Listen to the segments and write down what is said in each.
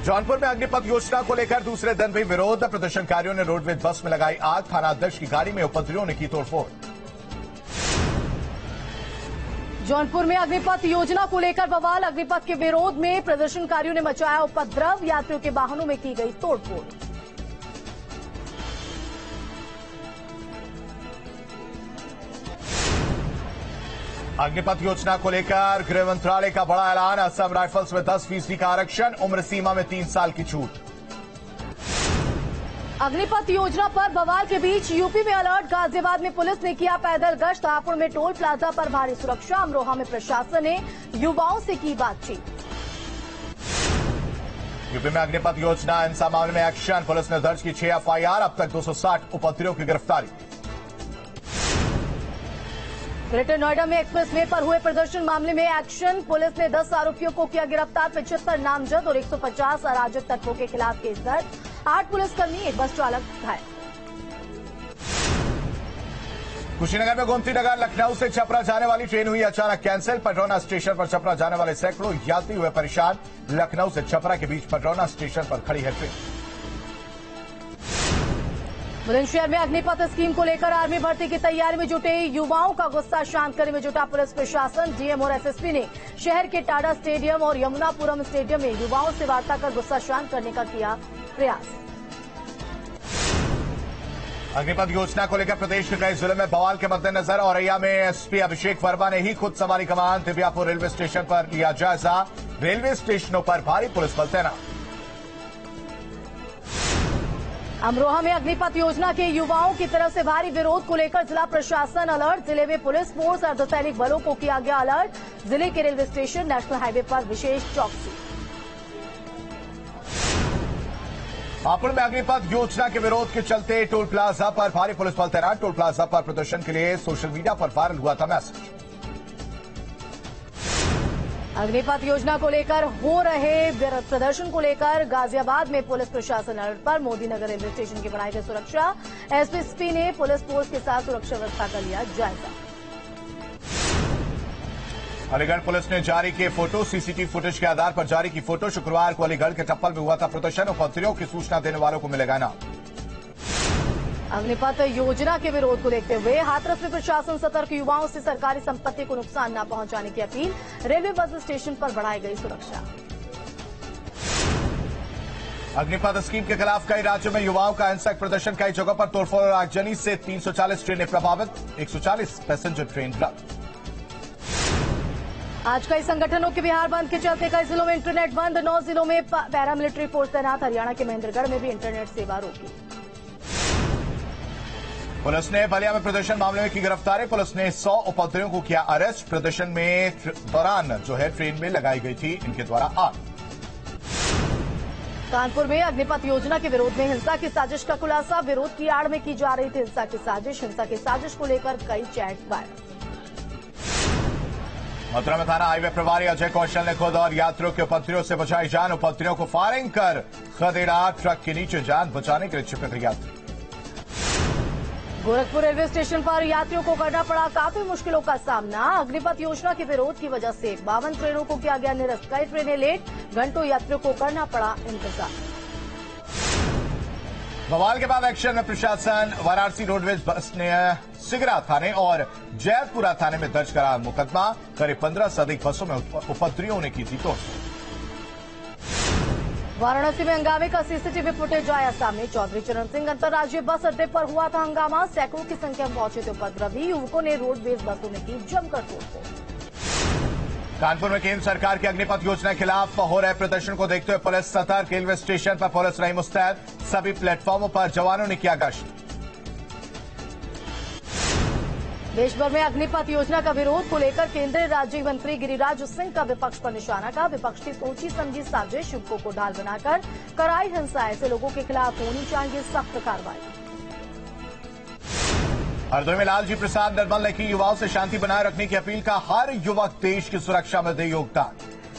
जौनपुर में अग्निपथ योजना को लेकर दूसरे दिन भी विरोध। प्रदर्शनकारियों ने रोडवेज बस में लगाई आग। थाना अध्यक्ष की गाड़ी में उपद्रवियों ने की तोड़फोड़। जौनपुर में अग्निपथ योजना को लेकर बवाल। अग्निपथ के विरोध में प्रदर्शनकारियों ने मचाया उपद्रव। यात्रियों के वाहनों में की गई तोड़फोड़। अग्निपथ योजना को लेकर गृह मंत्रालय का बड़ा ऐलान। असम राइफल्स में 10% का आरक्षण, उम्र सीमा में 3 साल की छूट। अग्निपथ योजना पर बवाल के बीच यूपी में अलर्ट। गाजियाबाद में पुलिस ने किया पैदल गश्त। हापुड़ में टोल प्लाजा पर भारी सुरक्षा। अमरोहा में प्रशासन ने युवाओं से की बातचीत। यूपी में अग्निपथ योजना हिंसा मामले में एक्शन। पुलिस ने दर्ज की 6 एफआईआर। अब तक 260 उपद्रवियों की गिरफ्तारी। ग्रेटर नोएडा में एक्सप्रेस वे पर हुए प्रदर्शन मामले में एक्शन। पुलिस ने 10 आरोपियों को किया गिरफ्तार। 75 नामजद और 150 अराजक तत्वों के खिलाफ केस दर्ज। 8 पुलिसकर्मी, एक बस चालक घायल। कुशीनगर में गोमतीनगर लखनऊ से छपरा जाने वाली ट्रेन हुई अचानक कैंसिल। पटरौना स्टेशन पर छपरा जाने वाले सैकड़ों यात्री हुए परेशान। लखनऊ से छपरा के बीच पटरौना स्टेशन पर खड़ी है ट्रेन। बुलंदशहर में अग्निपथ स्कीम को लेकर आर्मी भर्ती की तैयारी में जुटे युवाओं का गुस्सा शांत करने में जुटा पुलिस प्रशासन। डीएम और एसएसपी ने शहर के टाडा स्टेडियम और यमुनापुरम स्टेडियम में युवाओं से वार्ता कर गुस्सा शांत करने का किया प्रयास। अग्निपथ योजना को लेकर प्रदेश के कई जिलों में बवाल के मद्देनजर औरैया में एसपी अभिषेक वर्मा ने ही खुद संभाली कमान। दिव्यापुर रेलवे स्टेशन पर लिया जायजा। रेलवे स्टेशनों पर भारी पुलिस बल तैनात। अमरोहा में अग्निपथ योजना के युवाओं की तरफ से भारी विरोध को लेकर जिला प्रशासन अलर्ट। जिले में पुलिस फोर्स, अर्धसैनिक बलों को किया गया अलर्ट। जिले के रेलवे स्टेशन, नेशनल हाईवे पर विशेष चौकसी। हापुड़ में अग्निपथ योजना के विरोध के चलते टोल प्लाजा पर भारी पुलिस बल तैनात। टोल प्लाजा पर प्रदर्शन के लिए सोशल मीडिया पर वायरल हुआ था मैसेज। अग्निपथ योजना को लेकर हो रहे प्रदर्शन को लेकर गाजियाबाद में पुलिस प्रशासन अलर्ट पर। मोदी नगर रेलवे स्टेशन की बढ़ाई गई सुरक्षा। एसपी ने पुलिस फोर्स के साथ सुरक्षा व्यवस्था का लिया जायजा। अलीगढ़ पुलिस ने जारी किए फोटो। सीसीटीवी फुटेज के आधार पर जारी की फोटो। शुक्रवार को अलीगढ़ के टप्पल में हुआ था प्रदर्शन। उपद्रवियों की सूचना देने वालों को मिलेगा इनाम। अग्निपथ योजना के विरोध को देखते हुए हाथरस में प्रशासन सतर्क। युवाओं से सरकारी संपत्ति को नुकसान न पहुंचाने की अपील। रेलवे बस स्टेशन पर बढ़ाई गई सुरक्षा। अग्निपथ स्कीम के खिलाफ कई राज्यों में युवाओं का हिंसक प्रदर्शन। कई जगहों पर तोड़फोड़ और आगजनी से 340 ट्रेनें प्रभावित। 140 पैसेंजर ट्रेन रद्द। आज कई संगठनों के बिहार बंद के चलते कई जिलों में इंटरनेट बंद। 9 जिलों में पैरामिलिट्री फोर्स तैनात। हरियाणा के महेंद्रगढ़ में भी इंटरनेट सेवा रोकी। पुलिस ने बलिया में प्रदर्शन मामले में की गिरफ्तारी। पुलिस ने 100 उपद्रवियों को किया अरेस्ट। प्रदर्शन में दौरान ट्रेन में लगाई गई थी इनके द्वारा आग। कानपुर में अग्निपथ योजना के विरोध में हिंसा की साजिश का खुलासा। विरोध की आड़ में की जा रही थी हिंसा की साजिश। हिंसा की साजिश को लेकर कई चैट वायरल। मथुरा में थाना हाईवे प्रभारी अजय कौशल ने खुद और यात्रियों के उपद्रवियों से बचाई जान। उपद्रवियों को फायरिंग कर खदेड़ा। ट्रक के नीचे जान बचाने के लिए छिपे थे यात्री। गोरखपुर रेलवे स्टेशन पर यात्रियों को करना पड़ा काफी मुश्किलों का सामना। अग्निपथ योजना के विरोध की वजह से 52 ट्रेनों को किया गया निरस्त। कई ट्रेनें लेट। घंटों यात्रियों को करना पड़ा इंतजार। बवाल के बाद एक्शन में प्रशासन। वाराणसी रोडवेज बस ने सिगरा थाने और जैतपुरा थाने में दर्ज करा मुकदमा। करीब 15 से अधिक बसों में उपद्रवियों ने की थी तोड़फोड़। वाराणसी में हंगामे का सीसीटीवी फुटेज आया सामने। चौधरी चरण सिंह अंतर्राज्यीय बस अड्डे पर हुआ था हंगामा। सैकड़ों की संख्या में पहुंचे थे उपद्रवी। युवकों ने रोडवेज बसों में की जमकर तोड़फोड़। कानपुर में केंद्र सरकार की अग्निपथ योजना के खिलाफ हो रहे प्रदर्शन को देखते हुए पुलिस सतर्क। रेलवे स्टेशन पर पुलिस रही मुस्तैद। सभी प्लेटफॉर्मों पर जवानों ने किया गश्त। देश भर में अग्निपथ योजना का विरोध को लेकर केंद्रीय राज्य मंत्री गिरिराज सिंह का विपक्ष पर निशाना। का विपक्ष की सोची समझी साजिश। युवकों को ढाल बनाकर कराई हिंसा। ऐसे लोगों के खिलाफ होनी चाहिए सख्त कार्रवाई। हरदोई में लालजी प्रसाद निर्मल ने की युवाओं से शांति बनाए रखने की अपील। का हर युवक देश की सुरक्षा में दे योगदान।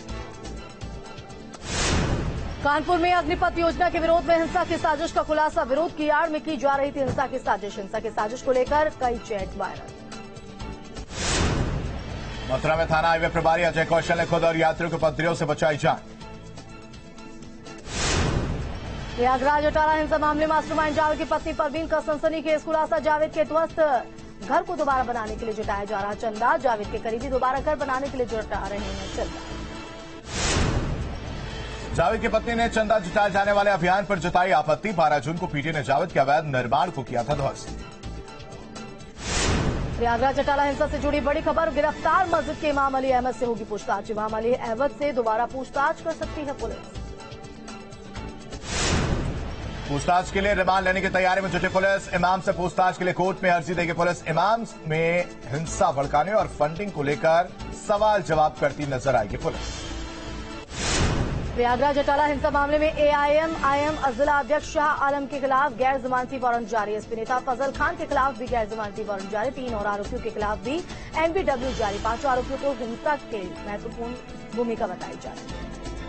कानपुर में अग्निपथ योजना के विरोध में हिंसा की साजिश का खुलासा। विरोध की आड़ में की जा रही थी हिंसा की साजिश। हिंसा की साजिश को लेकर कई चैट वायरल। मथुरा में थाना हाईवे प्रभारी अजय कौशल ने खुद और यात्रियों के उपद्रवियों से बचाई जान। प्रयागराज अटाला हिंसा मामले मास्टरमाइंड जावेद की पत्नी परवीन का सनसनीखेज खुलासा। जावेद के ध्वस्त घर को दोबारा बनाने के लिए जुटाया जा रहा चंदा। जावेद के करीबी दोबारा घर बनाने के लिए जुटा रहे हैं चंदा। जावेद की पत्नी ने चंदा जुटाए जाने वाले अभियान पर जताई आपत्ति। 12 जून को पीटी ने जावेद के अवैध निर्माण को किया था ध्वस्त। प्रयागराज अटाला हिंसा से जुड़ी बड़ी खबर। गिरफ्तार मस्जिद के इमाम अली अहमद से होगी पूछताछ। इमाम अली अहमद से दोबारा पूछताछ कर सकती है पुलिस। पूछताछ के लिए रिमांड लेने की तैयारी में जुटी पुलिस। इमाम से पूछताछ के लिए कोर्ट में अर्जी देगी पुलिस। इमाम में हिंसा भड़काने और फंडिंग को लेकर सवाल जवाब करती नजर आएगी पुलिस। प्रयागराज अटाला हिंसा मामले में एआईएम जिला अध्यक्ष शाह आलम के खिलाफ गैर जमानती वारंट जारी। एसपी नेता फजल खान के खिलाफ भी गैर जमानती वारंट जारी। 3 और आरोपियों के खिलाफ भी एनबीडब्ल्यू जारी। 5 आरोपियों को हिंसा के महत्वपूर्ण भूमिका बताई जा रही है।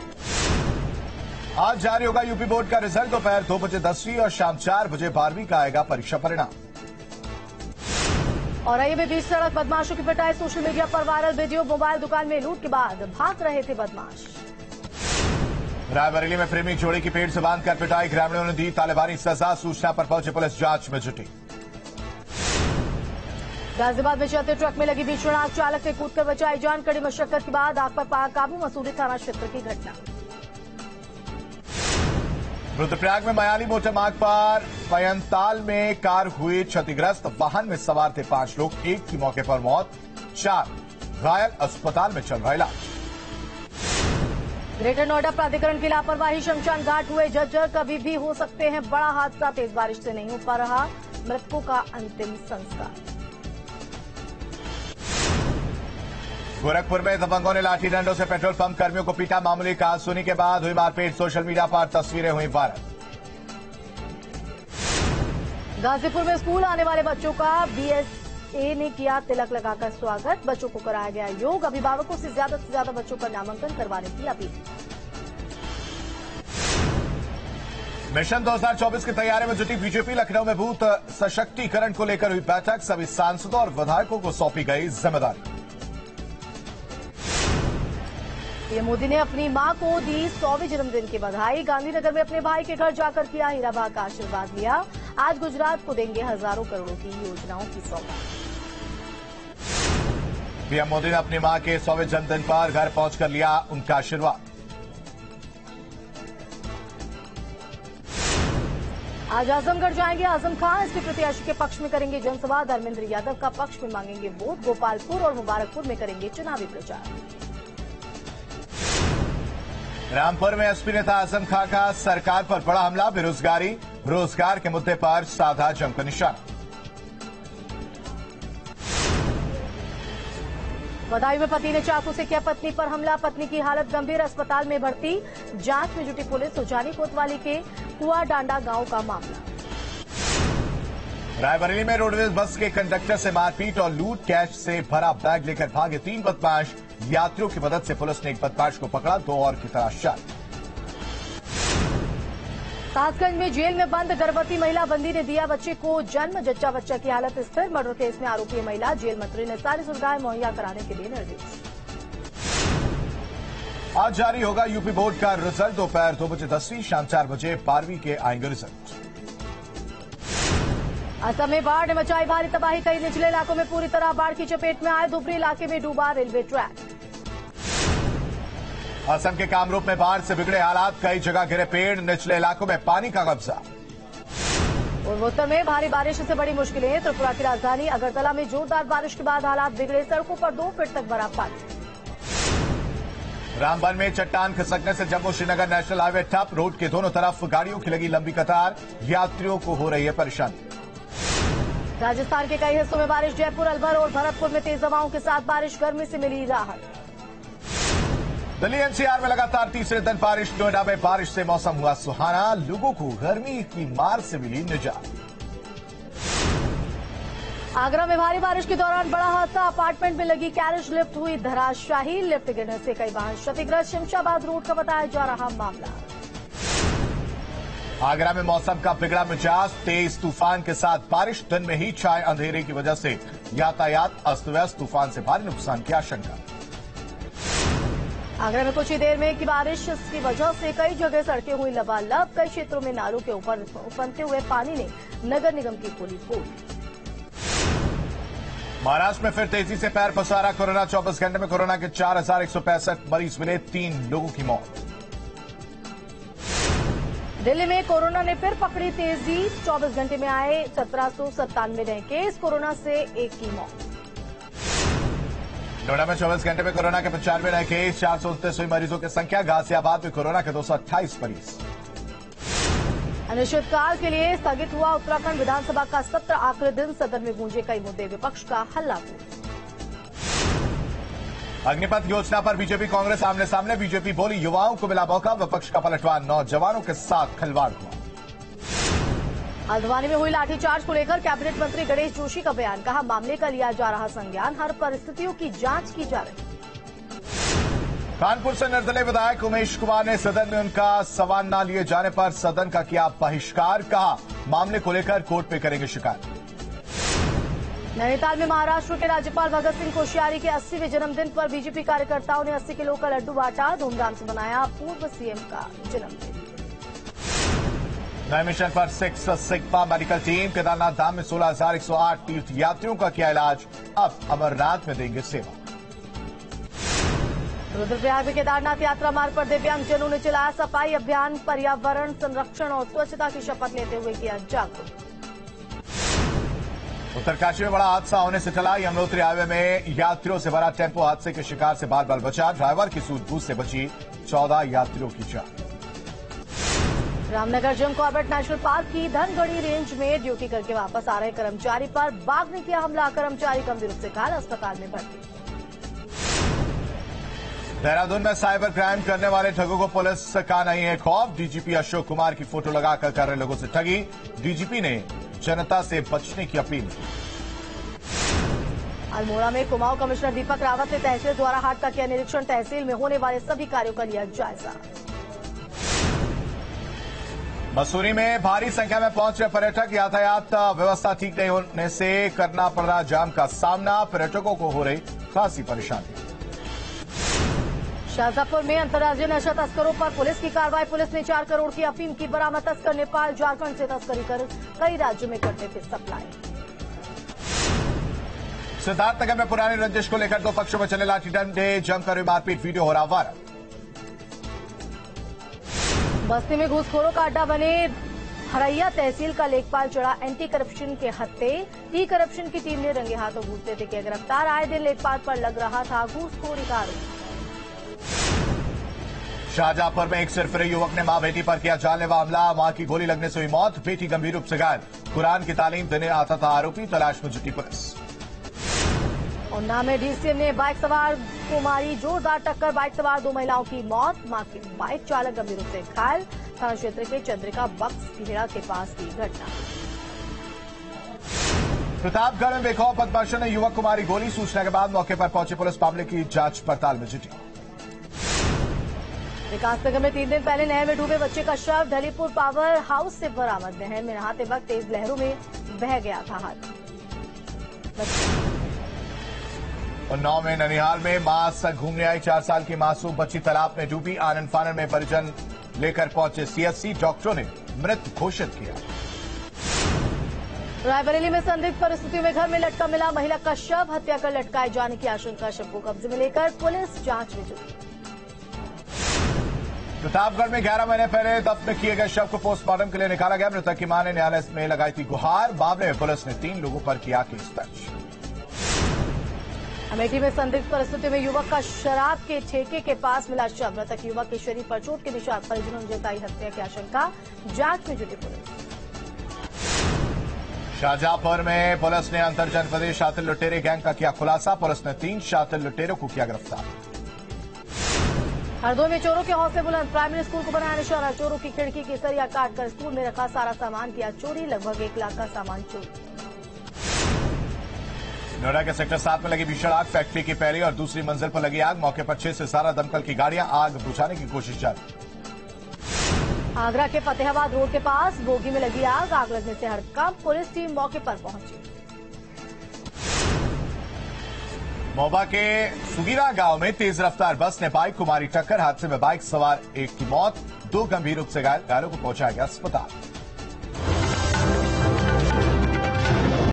आज जारी होगा यूपी बोर्ड का रिजल्ट। दोपहर 2 बजे 10वीं और शाम 4 बजे 12वीं का आएगा परीक्षा परिणाम। और आइए बीच सड़क बदमाशों की पिटाई। सोशल मीडिया पर वायरल वीडियो। मोबाइल दुकान में लूट के बाद भाग रहे थे बदमाश। रायबरेली में प्रेमी जोड़ी की पेड़ से बांधकर पिटाई। ग्रामीणों ने दी तालिबानी सजा। सूचना पर पहुंची पुलिस जांच में जुटी। गाजियाबाद में चलते ट्रक में लगी भीषण आग। चालक ने कूदकर बचाई जान। कड़ी मशक्कत के बाद आग पर काबू। मसूरी थाना क्षेत्र की घटना। रुद्रप्रयाग में मयाली मोटर मार्ग पर पयंताल में कार हुई क्षतिग्रस्त। वाहन में सवार थे 5 लोग। एक की मौके पर मौत, 4 घायल। अस्पताल में चल रहा इलाज। ग्रेटर नोएडा प्राधिकरण की लापरवाही। शमशान घाट हुए जर्जर। कभी भी हो सकते हैं बड़ा हादसा। तेज बारिश से नहीं हो पा रहा मृतकों का अंतिम संस्कार। गोरखपुर में दबंगों ने लाठी डंडों से पेट्रोल पंप कर्मियों को पीटा। मामूली कहासुनी के बाद हुई मारपीट। सोशल मीडिया पर तस्वीरें हुई वायरल। गाजीपुर में स्कूल आने वाले बच्चों का बीएसए ने किया तिलक लगाकर स्वागत। बच्चों को कराया गया योग। अभिभावकों से ज्यादा बच्चों का नामांकन करवाने की अपील। मिशन 2024 की तैयारी में जुटी बीजेपी। लखनऊ में बूथ सशक्तिकरण को लेकर हुई बैठक। सभी सांसदों और विधायकों को सौंपी गई जिम्मेदारी। पीएम मोदी ने अपनी मां को दी 100वें जन्मदिन की बधाई। गांधीनगर में अपने भाई के घर जाकर किया हीराबा का आशीर्वाद लिया। आज गुजरात को देंगे हजारों करोड़ों की योजनाओं की सौगात। पीएम मोदी ने अपनी मां के 100वें जन्मदिन पर घर पहुंचकर लिया उनका आशीर्वाद। आज आजमगढ़ जाएंगे आजम खान। एसपी प्रत्याशी के पक्ष में करेंगे जनसभा। धर्मेंद्र यादव का पक्ष में मांगेंगे वोट। गोपालपुर और मुबारकपुर में करेंगे चुनावी प्रचार। रामपुर में एसपी नेता आजम खान का सरकार पर बड़ा हमला। बेरोजगारी रोजगार के मुद्दे पर साधा जमकर निशाना। बदायूं में पति ने चाकू से किया पत्नी पर हमला। पत्नी की हालत गंभीर। अस्पताल में भर्ती। जांच में जुटी पुलिस। सुजानी कोतवाली के कुआ डांडा गांव का मामला। रायबरेली में रोडवेज बस के कंडक्टर से मारपीट और लूट। कैश से भरा बैग लेकर भागे 3 बदमाश। यात्रियों की मदद से पुलिस ने एक बदमाश को पकड़ा। 2 और की तलाश जारी। कासगंज में जेल में बंद गर्भवती महिला बंदी ने दिया बच्चे को जन्म। जच्चा बच्चा की हालत स्थिर। मर्डर केस में आरोपी महिला। जेल मंत्री ने सारी सुविधाएं मुहैया कराने के दिए निर्देश। आज जारी होगा यूपी बोर्ड का रिजल्ट। दोपहर 2 बजे 10वीं, शाम 4 बजे 12वीं के आएंगे रिजल्ट। असम में बाढ़ ने मचाई भारी तबाही। कई निचले इलाकों में पूरी तरह बाढ़ की चपेट में आए। धुबरी इलाके में डूबा रेलवे ट्रैक। असम के कामरूप में बाढ़ से बिगड़े हालात। कई जगह गिरे पेड़। निचले इलाकों में पानी का कब्जा। पूर्वोत्तर में भारी बारिश से बड़ी मुश्किलें। त्रिपुरा की राजधानी अगरतला में जोरदार बारिश के बाद हालात बिगड़े। सड़कों पर 2 फीट तक भरा पानी। रामबन में चट्टान खिसकने से जम्मू श्रीनगर नेशनल हाईवे ठप। रोड के दोनों तरफ गाड़ियों की लगी लंबी कतार। यात्रियों को हो रही है परेशानी। राजस्थान के कई हिस्सों में बारिश। जयपुर, अलवर और भरतपुर में तेज हवाओं के साथ बारिश। गर्मी से मिली राहत। दिल्ली एनसीआर में लगातार तीसरे दिन बारिश। नोएडा में बारिश से मौसम हुआ सुहाना। लोगों को गर्मी की मार से मिली निजात। आगरा में भारी बारिश के दौरान बड़ा हादसा। अपार्टमेंट में लगी कैरेज लिफ्ट हुई धराशायी। लिफ्ट गिरने से कई वाहन क्षतिग्रस्त। शमशाबाद रोड का बताया जा रहा मामला। आगरा में मौसम का बिगड़ा मिजाज। तेज तूफान के साथ बारिश। दिन में ही छाए अंधेरे की वजह से यातायात अस्त व्यस्त। तूफान से भारी नुकसान की आशंका। आगरा में कुछ ही देर में की बारिश की वजह से कई जगह सड़कें हुई लबालब। कई क्षेत्रों में नालों के ऊपर उफनते हुए पानी ने नगर निगम की खोली पोल। महाराष्ट्र में फिर तेजी से पैर पसारा कोरोना। 24 घंटे में कोरोना के 4,165 मरीज मिले, 3 लोगों की मौत। दिल्ली में कोरोना ने फिर पकड़ी तेजी। 24 घंटे में आए 1797 नए केस, कोरोना से 1 की मौत। नोएडा में 24 घंटे में कोरोना के 95 नए केस, 429 हुई मरीजों की संख्या। गाजियाबाद में कोरोना के 228 मरीज। अनिश्चितकाल के लिए स्थगित हुआ उत्तराखंड विधानसभा का सत्र। आखिरी दिन सदन में गूंजे कई मुद्दे, विपक्ष का हल्ला बोल। अग्निपथ योजना पर बीजेपी कांग्रेस आमने सामने। बीजेपी बोली युवाओं को मिला मौका, विपक्ष का पलटवार। नौजवानों के साथ खिलवाड़ हुआ। हल्द्वानी में हुई लाठीचार्ज को लेकर कैबिनेट मंत्री गणेश जोशी का बयान। कहा मामले का लिया जा रहा संज्ञान, हर परिस्थितियों की जांच की जा रही। कानपुर से निर्दलीय विधायक उमेश कुमार ने सदन में उनका सवाल न लिए जाने पर सदन का किया बहिष्कार। कहा मामले को लेकर कोर्ट में करेंगे शिकायत। नैनीताल में महाराष्ट्र के राज्यपाल भगत सिंह कोश्यारी के 80वें जन्मदिन पर बीजेपी कार्यकर्ताओं ने 80 किलो का लड्डू बांटा। धूमधाम से मनाया पूर्व सीएम का जन्मदिन। नए मिशन पर 6 sigma medical team. Kedarnath Dham में 16,108 तीर्थ यात्रियों का किया इलाज, अब अमरनाथ में देंगे सेवा। रुद्रप्रयाग में केदारनाथ यात्रा मार्ग पर दिव्यांगजनों ने चलाया सफाई अभियान। पर्यावरण संरक्षण और स्वच्छता की शपथ लेते हुए किया जागरूक। उत्तरकाशी में बड़ा हादसा होने से चला। यमुनोत्री हाईवे में यात्रियों से भरा टेम्पो हादसे के शिकार से बाल बाल बचा। ड्राइवर की सूझबूझ से बची 14 यात्रियों की जान। Ramnagar Jim Corbett national park की धनगढ़ी रेंज में ड्यूटी करके वापस आ रहे कर्मचारी पर बाघ ने किया हमला। कर्मचारी गंभीर रूप से घायल, अस्पताल में भर्ती। देहरादून में साइबर क्राइम करने वाले ठगों को पुलिस का नहीं है खौफ। डीजीपी अशोक कुमार की फोटो लगाकर कर रहे लोगों से ठगी। डीजीपी ने जनता से बचने की अपील की। अल्मोड़ा में कुमाऊं कमिश्नर दीपक रावत ने तहसील द्वारा हाट का किया निरीक्षण। तहसील में होने वाले सभी कार्यों का लिया जायजा। मसूरी में भारी संख्या में पहुंचे पर्यटक। यातायात व्यवस्था ठीक नहीं होने से करना पड़ रहा जाम का सामना। पर्यटकों को हो रही खासी परेशानी। शाजापुर में अंतर्राज्यीय नशा तस्करों पर पुलिस की कार्रवाई। पुलिस ने 4 करोड़ की अफीम की बरामद। तस्कर नेपाल झारखंड से तस्करी कर कई राज्यों में करते थे सप्लाई। सिद्धार्थनगर में पुरानी रंजिश को लेकर 2 पक्षों में चले लाठी डंडे। जमकर हुई मारपीट, वीडियो हो रहा वायरल। बस्ती में घूसखोरों का अड्डा बने हरैया तहसील का लेखपाल चढ़ा एंटी करप्शन के हत्थे। टी करप्शन की टीम ने रंगे हाथों घूस लेते किया गिरफ्तार। आए दिन लेखपाल पर लग रहा था घूसखोरी का आरोप। शाहजहांपुर में एक सिरफिरे युवक ने मां बेटी पर किया जानलेवा हमला। मां की गोली लगने से हुई मौत, बेटी गंभीर रूप से घायल। कुरान की तालीम देने आता था आरोपी, तलाश में जुटी पुलिस। उन्ना में डीसीएम ने बाइक सवार को मारी जोरदार टक्कर। बाइक सवार 2 महिलाओं की मौत, मां की बाइक चालक गंभीर रूप से घायल। थाना क्षेत्र के चंद्रिका बक्स खेड़ा के पास की घटना। प्रतापगढ़ में बेखौफ बदमाशों ने युवक को मारी गोली। सूचना के बाद मौके पर पहुंची पुलिस मामले की जांच पड़ताल में जुटी। विकासनगर में 3 दिन पहले नहर में डूबे बच्चे का शव ढलीपुर पावर हाउस से बरामद। नहर में नहाते वक्त तेज लहरों में बह गया था हाथ। उन्नाव में ननिहाल में मां संग घूमने आई 4 साल की मासूम बच्ची तालाब में डूबी। आनन फानन में परिजन लेकर पहुंचे सीएचसी। डॉक्टरों ने मृत घोषित किया। रायबरेली में संदिग्ध परिस्थितियों में घर में लटका मिला महिला का शव। हत्या कर लटकाए जाने की आशंका। शव को कब्जे में लेकर पुलिस जांच में जुटी। प्रतापगढ़ में 11 महीने पहले दफ्न किए गए शव को पोस्टमार्टम के लिए निकाला गया। मृतक की मां ने न्यायालय में लगाई थी गुहार। मामले में पुलिस ने 3 लोगों पर किया केस दर्ज। अमेठी में संदिग्ध परिस्थितियों में युवक का शराब के ठेके के पास मिला शव। मृतक युवक के शरीर पर चोट के निशान। परिजनों ने जताई हत्या की आशंका। जांच में जुटी पुलिस। शाहजहांपुर में पुलिस ने अंतर जनपदीय शातिर लुटेरे गैंग का किया खुलासा। पुलिस ने 3 शातिर लुटेरों को किया गिरफ्तार। हरदोई में चोरों के हौसले बुलंद। प्राइमरी स्कूल को बनाया निशाना। चोरों की खिड़की की सरिया काटकर स्कूल में रखा सारा सामान किया चोरी। लगभग 1 लाख का सामान चोरी। नोएडा के सेक्टर 7 में लगी भीषण आग। फैक्ट्री की पहली और दूसरी मंजिल पर लगी आग। मौके पर 6 से 7 दमकल की गाड़ियां आग बुझाने की कोशिश जारी। आगरा के फतेहाबाद रोड के पास बोगी में लगी आग। आग लगने से हड़कंप। पुलिस टीम मौके पर पहुंची। मोबा के सुगीरा गांव में तेज रफ्तार बस ने बाइक को मारी टक्कर। हादसे में बाइक सवार एक की मौत, 2 गंभीर रूप से घायल, घायलों को पहुंचाया गया अस्पताल।